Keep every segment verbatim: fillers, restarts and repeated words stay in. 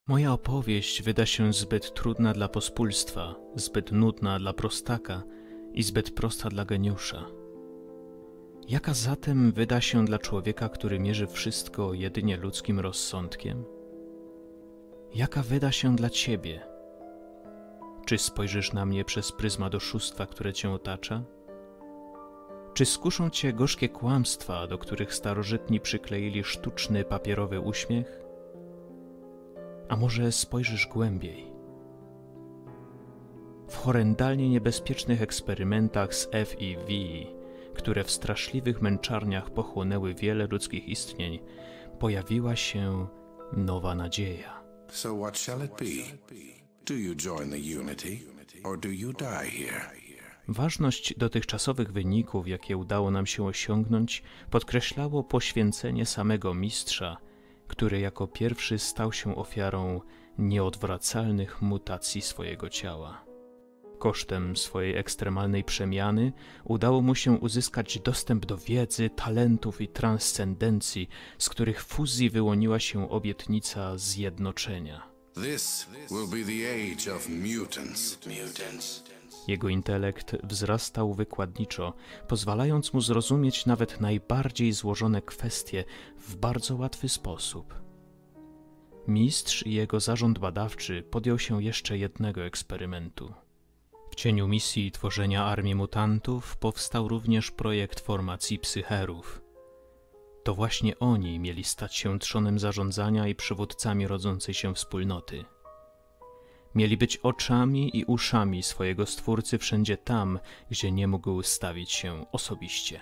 Moja opowieść wyda się zbyt trudna dla pospólstwa, zbyt nudna dla prostaka i zbyt prosta dla geniusza. Jaka zatem wyda się dla człowieka, który mierzy wszystko jedynie ludzkim rozsądkiem? Jaka wyda się dla ciebie? Czy spojrzysz na mnie przez pryzmat oszustwa, które cię otacza? Czy skuszą cię gorzkie kłamstwa, do których starożytni przykleili sztuczny papierowy uśmiech? A może spojrzysz głębiej? W horrendalnie niebezpiecznych eksperymentach z F I V, które w straszliwych męczarniach pochłonęły wiele ludzkich istnień, pojawiła się nowa nadzieja. So what shall it be? Do you join the Unity, or do you die here? Ważność dotychczasowych wyników, jakie udało nam się osiągnąć, podkreślało poświęcenie samego mistrza, który jako pierwszy stał się ofiarą nieodwracalnych mutacji swojego ciała. Kosztem swojej ekstremalnej przemiany udało mu się uzyskać dostęp do wiedzy, talentów i transcendencji, z których fuzji wyłoniła się obietnica zjednoczenia. This will be the age of mutants. Mutants. Jego intelekt wzrastał wykładniczo, pozwalając mu zrozumieć nawet najbardziej złożone kwestie w bardzo łatwy sposób. Mistrz i jego zarząd badawczy podjął się jeszcze jednego eksperymentu. W cieniu misji tworzenia armii mutantów powstał również projekt formacji psycherów. To właśnie oni mieli stać się trzonem zarządzania i przywódcami rodzącej się wspólnoty. Mieli być oczami i uszami swojego Stwórcy wszędzie tam, gdzie nie mógł stawić się osobiście.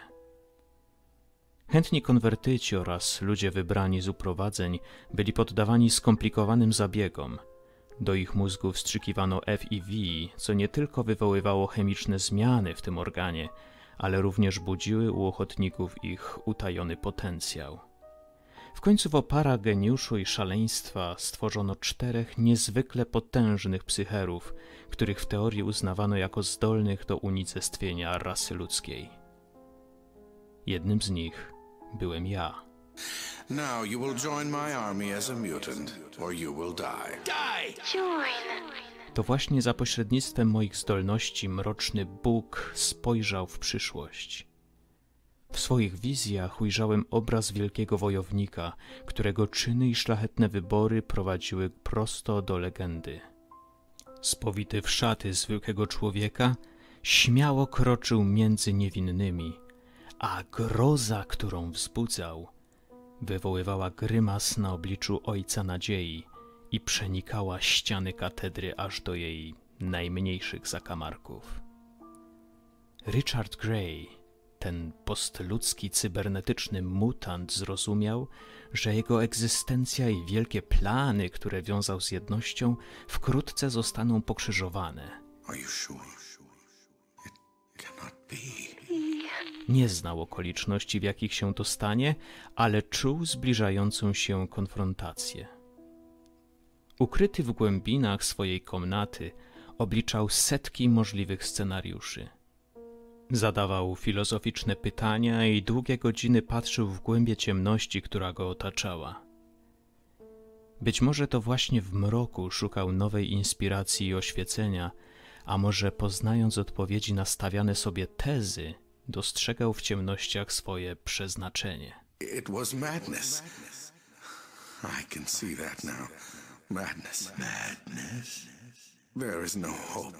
Chętni konwertyci oraz ludzie wybrani z uprowadzeń byli poddawani skomplikowanym zabiegom. Do ich mózgów wstrzykiwano F I V, co nie tylko wywoływało chemiczne zmiany w tym organie, ale również budziły u ochotników ich utajony potencjał. W końcu w oparach geniuszu i szaleństwa stworzono czterech niezwykle potężnych psycherów, których w teorii uznawano jako zdolnych do unicestwienia rasy ludzkiej. Jednym z nich byłem ja. Now you will join my army as a mutant, or you will die. Die! Join. To właśnie za pośrednictwem moich zdolności mroczny Bóg spojrzał w przyszłość. W swoich wizjach ujrzałem obraz wielkiego wojownika, którego czyny i szlachetne wybory prowadziły prosto do legendy. Spowity w szaty zwykłego człowieka, śmiało kroczył między niewinnymi, a groza, którą wzbudzał, wywoływała grymas na obliczu Ojca Nadziei i przenikała ściany katedry aż do jej najmniejszych zakamarków. Richard Grey, ten postludzki cybernetyczny mutant, zrozumiał, że jego egzystencja i wielkie plany, które wiązał z jednością, wkrótce zostaną pokrzyżowane. Are you sure? It cannot be. Nie znał okoliczności, w jakich się to stanie, ale czuł zbliżającą się konfrontację. Ukryty w głębinach swojej komnaty, obliczał setki możliwych scenariuszy. Zadawał filozoficzne pytania i długie godziny patrzył w głębie ciemności, która go otaczała. Być może to właśnie w mroku szukał nowej inspiracji i oświecenia, a może poznając odpowiedzi na stawiane sobie tezy, dostrzegał w ciemnościach swoje przeznaczenie. It was madness. I can see that now. Madness. Madness. There is no hope.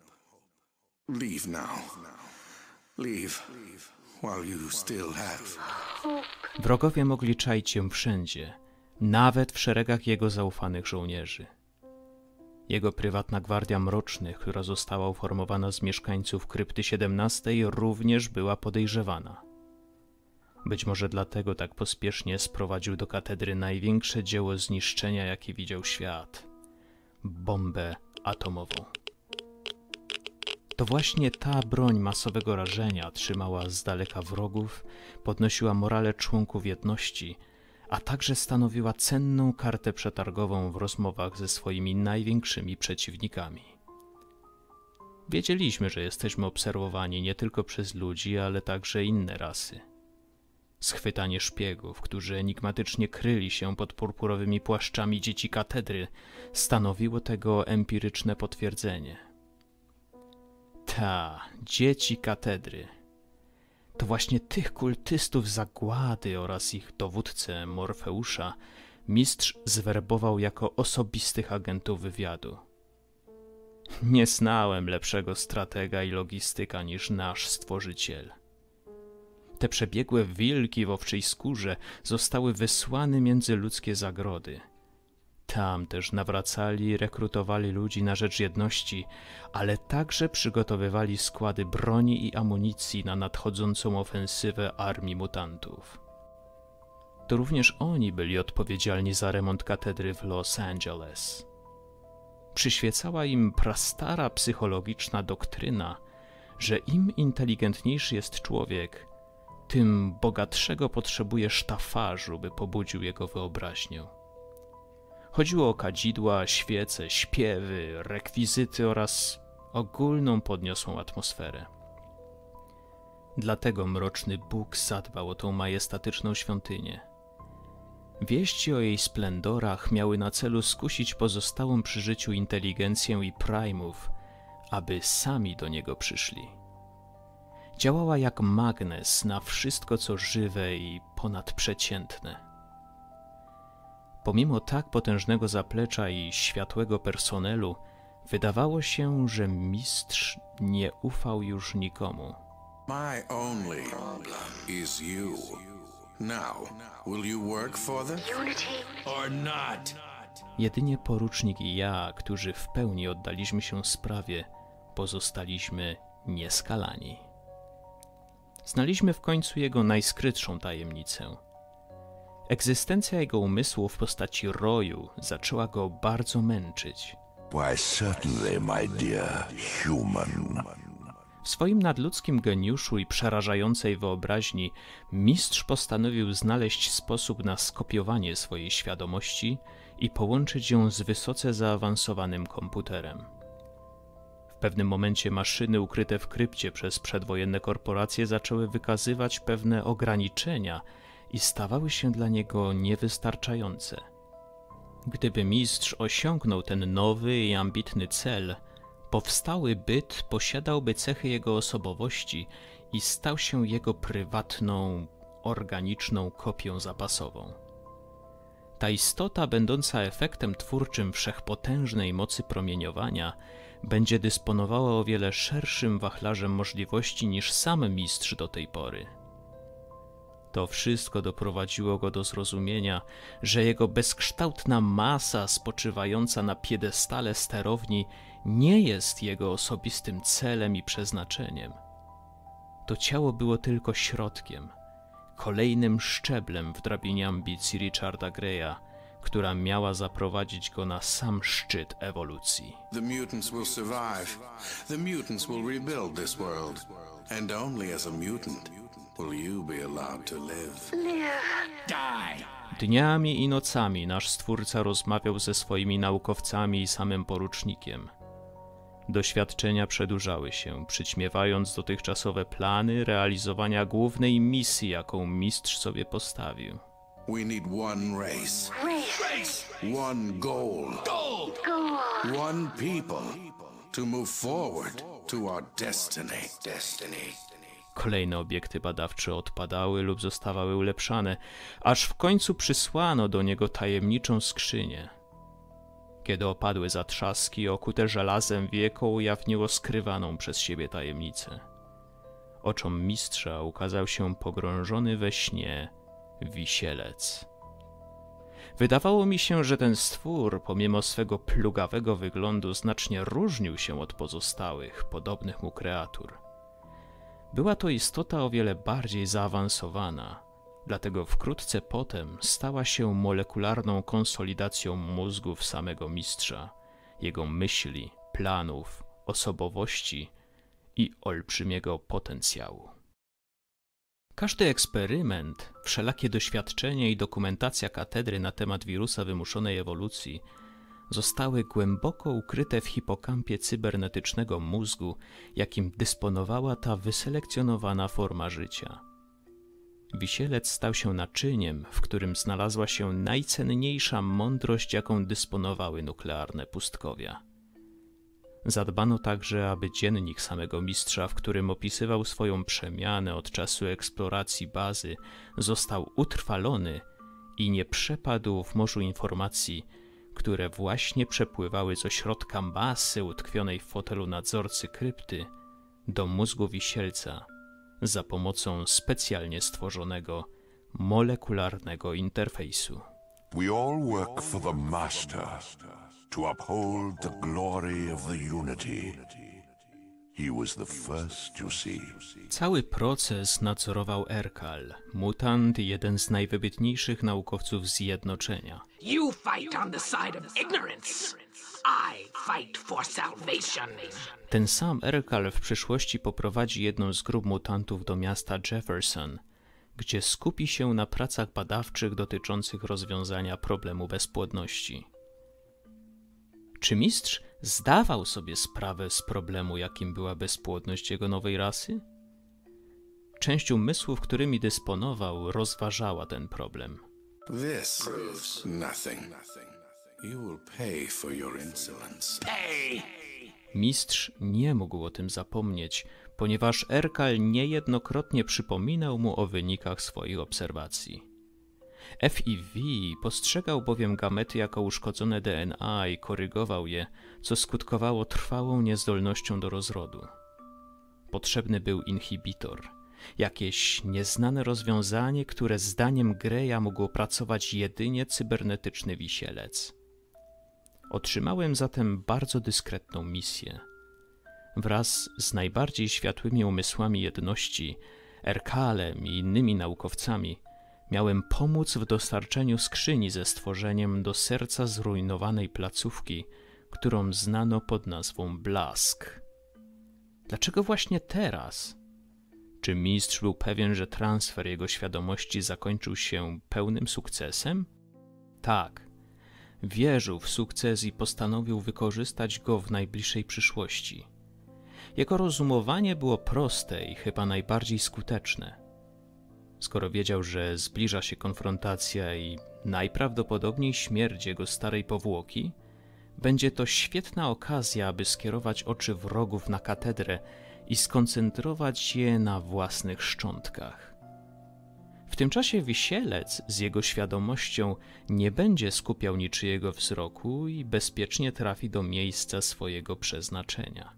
Leave now. Leave while you still have. Wrogowie mogli czaić się wszędzie, nawet w szeregach jego zaufanych żołnierzy. Jego prywatna gwardia mrocznych, która została uformowana z mieszkańców krypty siedemnastej, również była podejrzewana. Być może dlatego tak pospiesznie sprowadził do katedry największe dzieło zniszczenia, jakie widział świat – bombę atomową. To właśnie ta broń masowego rażenia trzymała z daleka wrogów, podnosiła morale członków jedności, a także stanowiła cenną kartę przetargową w rozmowach ze swoimi największymi przeciwnikami. Wiedzieliśmy, że jesteśmy obserwowani nie tylko przez ludzi, ale także inne rasy. Schwytanie szpiegów, którzy enigmatycznie kryli się pod purpurowymi płaszczami dzieci katedry, stanowiło tego empiryczne potwierdzenie. Ta, dzieci katedry. To właśnie tych kultystów zagłady oraz ich dowódcę Morfeusza mistrz zwerbował jako osobistych agentów wywiadu. Nie znałem lepszego stratega i logistyka niż nasz stworzyciel. Te przebiegłe wilki w owczej skórze zostały wysłane między ludzkie zagrody. Tam też nawracali i rekrutowali ludzi na rzecz jedności, ale także przygotowywali składy broni i amunicji na nadchodzącą ofensywę armii mutantów. To również oni byli odpowiedzialni za remont katedry w Los Angeles. Przyświecała im prastara psychologiczna doktryna, że im inteligentniejszy jest człowiek, tym bogatszego potrzebuje sztafarzu, by pobudził jego wyobraźnię. Chodziło o kadzidła, świece, śpiewy, rekwizyty oraz ogólną podniosłą atmosferę. Dlatego mroczny Bóg zadbał o tą majestatyczną świątynię. Wieści o jej splendorach miały na celu skusić pozostałą przy życiu inteligencję i primów, aby sami do niego przyszli. Działała jak magnes na wszystko, co żywe i ponadprzeciętne. Pomimo tak potężnego zaplecza i światłego personelu, wydawało się, że mistrz nie ufał już nikomu. My only is you. Now, will you work for them? Or not? Jedynie porucznik i ja, którzy w pełni oddaliśmy się sprawie, pozostaliśmy nieskalani. Znaliśmy w końcu jego najskrytszą tajemnicę. Egzystencja jego umysłu w postaci roju zaczęła go bardzo męczyć. Why, certainly, my dear human. W swoim nadludzkim geniuszu i przerażającej wyobraźni mistrz postanowił znaleźć sposób na skopiowanie swojej świadomości i połączyć ją z wysoce zaawansowanym komputerem. W pewnym momencie maszyny ukryte w krypcie przez przedwojenne korporacje zaczęły wykazywać pewne ograniczenia i stawały się dla niego niewystarczające. Gdyby mistrz osiągnął ten nowy i ambitny cel, powstały byt posiadałby cechy jego osobowości i stał się jego prywatną, organiczną kopią zapasową. Ta istota, będąca efektem twórczym wszechpotężnej mocy promieniowania, będzie dysponowała o wiele szerszym wachlarzem możliwości niż sam mistrz do tej pory. To wszystko doprowadziło go do zrozumienia, że jego bezkształtna masa spoczywająca na piedestale sterowni nie jest jego osobistym celem i przeznaczeniem. To ciało było tylko środkiem, kolejnym szczeblem w drabinie ambicji Richarda Greya, która miała zaprowadzić go na sam szczyt ewolucji. The mutants will survive. The mutants will rebuild this world. And only as a mutant will you be allowed to live. Die! Dniami i nocami nasz stwórca rozmawiał ze swoimi naukowcami i samym porucznikiem. Doświadczenia przedłużały się, przyćmiewając dotychczasowe plany realizowania głównej misji, jaką mistrz sobie postawił. We need one race. Race. One goal. Goal. One people to move forward to our destiny. Destiny. Kolejne obiekty badawcze odpadały lub zostawały ulepszane, aż w końcu przysłano do niego tajemniczą skrzynię. Kiedy opadły zatrzaski, okute żelazem wieko ujawniło skrywaną przez siebie tajemnicę. Oczom mistrza ukazał się pogrążony we śnie wisielec. Wydawało mi się, że ten stwór, pomimo swego plugawego wyglądu, znacznie różnił się od pozostałych, podobnych mu kreatur. Była to istota o wiele bardziej zaawansowana, dlatego wkrótce potem stała się molekularną konsolidacją mózgów samego mistrza, jego myśli, planów, osobowości i olbrzymiego potencjału. Każdy eksperyment, wszelakie doświadczenie i dokumentacja katedry na temat wirusa wymuszonej ewolucji zostały głęboko ukryte w hipokampie cybernetycznego mózgu, jakim dysponowała ta wyselekcjonowana forma życia. Wisielec stał się naczyniem, w którym znalazła się najcenniejsza mądrość, jaką dysponowały nuklearne pustkowia. Zadbano także, aby dziennik samego mistrza, w którym opisywał swoją przemianę od czasu eksploracji bazy, został utrwalony i nie przepadł w morzu informacji, które właśnie przepływały z ośrodka masy utkwionej w fotelu nadzorcy krypty do mózgu Wisielca za pomocą specjalnie stworzonego molekularnego interfejsu. We all work for the Master, to uphold the glory of the Unity. He was the first, you see. Cały proces nadzorował Erkal, mutant i jeden z najwybitniejszych naukowców Zjednoczenia. You fight on the side of ignorance. I fight for salvation. Ten sam Erkal w przyszłości poprowadzi jedną z grup mutantów do miasta Jefferson, gdzie skupi się na pracach badawczych dotyczących rozwiązania problemu bezpłodności. Czy mistrz zdawał sobie sprawę z problemu, jakim była bezpłodność jego nowej rasy? Część umysłów, którymi dysponował, rozważała ten problem. This proves nothing. You will pay for your insolence. Hey! Mistrz nie mógł o tym zapomnieć, ponieważ Erkal niejednokrotnie przypominał mu o wynikach swoich obserwacji. F I V postrzegał bowiem gamety jako uszkodzone D N A i korygował je, co skutkowało trwałą niezdolnością do rozrodu. Potrzebny był inhibitor, jakieś nieznane rozwiązanie, które zdaniem Greya mógł opracować jedynie cybernetyczny Wisielec. Otrzymałem zatem bardzo dyskretną misję. Wraz z najbardziej światłymi umysłami jedności, Erkalem i innymi naukowcami, miałem pomóc w dostarczeniu skrzyni ze stworzeniem do serca zrujnowanej placówki, którą znano pod nazwą Blask. Dlaczego właśnie teraz? Czy mistrz był pewien, że transfer jego świadomości zakończył się pełnym sukcesem? Tak. Wierzył w sukces i postanowił wykorzystać go w najbliższej przyszłości. Jego rozumowanie było proste i chyba najbardziej skuteczne. Skoro wiedział, że zbliża się konfrontacja i najprawdopodobniej śmierć jego starej powłoki, będzie to świetna okazja, aby skierować oczy wrogów na katedrę i skoncentrować je na własnych szczątkach. W tym czasie Wisielec z jego świadomością nie będzie skupiał niczyjego wzroku i bezpiecznie trafi do miejsca swojego przeznaczenia.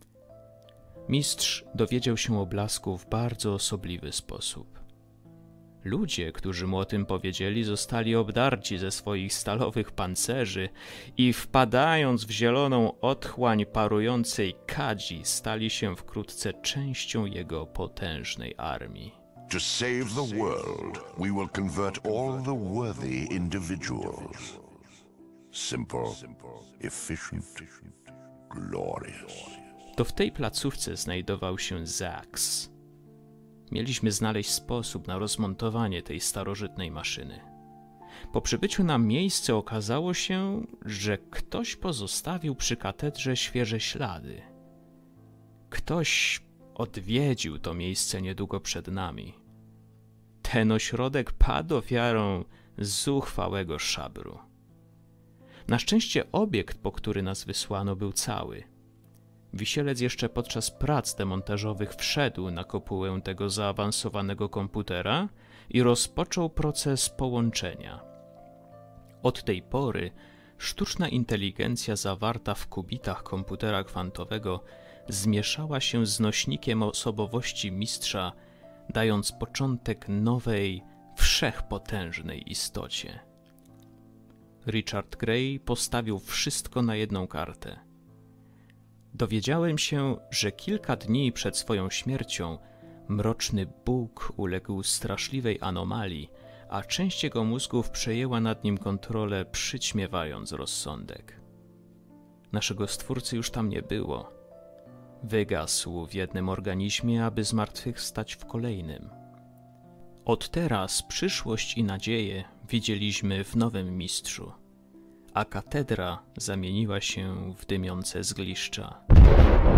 Mistrz dowiedział się o Blasku w bardzo osobliwy sposób. Ludzie, którzy mu o tym powiedzieli, zostali obdarci ze swoich stalowych pancerzy i wpadając w zieloną otchłań parującej kadzi, stali się wkrótce częścią jego potężnej armii. To save the world, we will convert all the worthy individuals. Simple, efficient, glorious. To w tej placówce znajdował się Zax. Mieliśmy znaleźć sposób na rozmontowanie tej starożytnej maszyny. Po przybyciu na miejsce okazało się, że ktoś pozostawił przy katedrze świeże ślady. Ktoś odwiedził to miejsce niedługo przed nami. Ten ośrodek padł ofiarą zuchwałego szabru. Na szczęście obiekt, po który nas wysłano, był cały. Wisielec jeszcze podczas prac demontażowych wszedł na kopułę tego zaawansowanego komputera i rozpoczął proces połączenia. Od tej pory sztuczna inteligencja zawarta w kubitach komputera kwantowego zmieszała się z nośnikiem osobowości mistrza, dając początek nowej, wszechpotężnej istocie. Richard Grey postawił wszystko na jedną kartę. Dowiedziałem się, że kilka dni przed swoją śmiercią mroczny Bóg uległ straszliwej anomalii, a część jego mózgów przejęła nad nim kontrolę, przyćmiewając rozsądek. Naszego Stwórcy już tam nie było. Wygasł w jednym organizmie, aby zmartwychwstać w kolejnym. Od teraz przyszłość i nadzieję widzieliśmy w nowym mistrzu, a katedra zamieniła się w dymiące zgliszcza.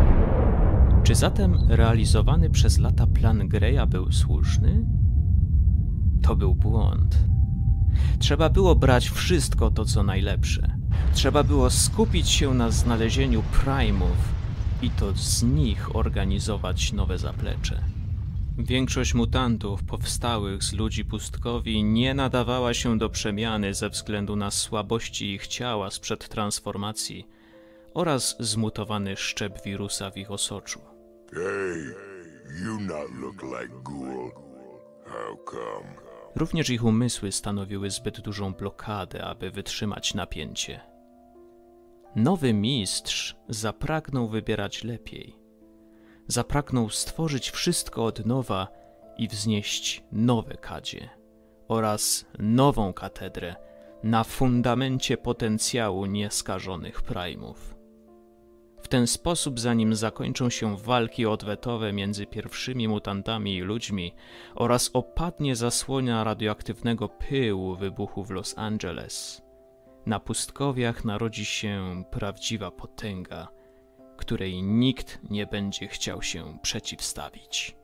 Czy zatem realizowany przez lata plan Greya był słuszny? To był błąd. Trzeba było brać wszystko to, co najlepsze. Trzeba było skupić się na znalezieniu Prime'ów i to z nich organizować nowe zaplecze. Większość mutantów powstałych z ludzi pustkowi nie nadawała się do przemiany ze względu na słabości ich ciała sprzed transformacji oraz zmutowany szczep wirusa w ich osoczu. Hey, you not look like Ghoul. How come? Również ich umysły stanowiły zbyt dużą blokadę, aby wytrzymać napięcie. Nowy mistrz zapragnął wybierać lepiej. Zapragnął stworzyć wszystko od nowa i wznieść nowe kadzie oraz nową katedrę na fundamencie potencjału nieskażonych Prime'ów. W ten sposób, zanim zakończą się walki odwetowe między pierwszymi mutantami i ludźmi oraz opadnie zasłona radioaktywnego pyłu wybuchu w Los Angeles, na pustkowiach narodzi się prawdziwa potęga, której nikt nie będzie chciał się przeciwstawić.